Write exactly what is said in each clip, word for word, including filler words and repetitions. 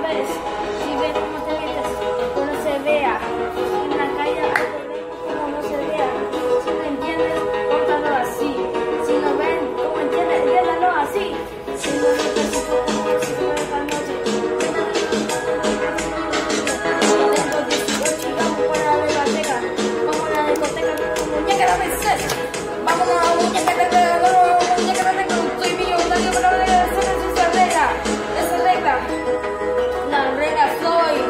ves, si ves cómo te metes, que no se vea. En la calle hay que como no se vea. Si no entiendes, córtalo así. Si no ven, como entiendes, déjalo así. Si no necesito como si fuera esta noche. Tengo dieciocho y vamos por la discoteca. Vamos a la discoteca con muñeca de princesa. Vamos a la muñeca de princesa. Muñeca de princesa. Soy millonario, pero no debe ser esa regla. Esa regla. La regla soy.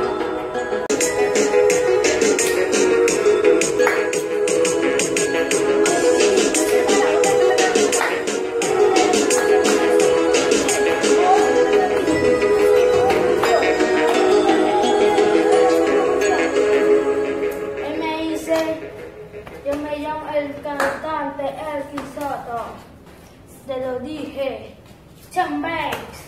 Él me dice, yo me llamo el cantante El Quisoto. Te lo dije. Chambanks.